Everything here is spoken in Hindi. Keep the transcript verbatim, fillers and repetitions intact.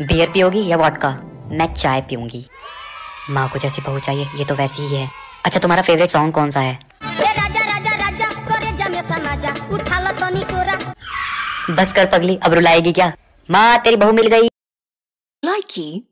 बियर पियोगी या वोडका? मैं चाय पीऊंगी। माँ को जैसी बहू चाहिए, ये तो वैसी ही है। अच्छा, तुम्हारा फेवरेट सॉन्ग कौन सा है? राजा राजा राजा करे जमे समाजा उठा लो तनी कोरा। बस कर पगली, अब रुलाएगी क्या? माँ तेरी बहू मिल गई। Likey